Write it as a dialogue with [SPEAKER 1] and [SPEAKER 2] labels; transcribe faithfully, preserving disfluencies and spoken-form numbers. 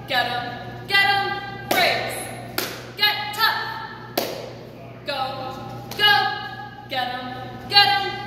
[SPEAKER 1] Get 'em, get 'em, breaks. Get tough. Go, go, get 'em, get 'em.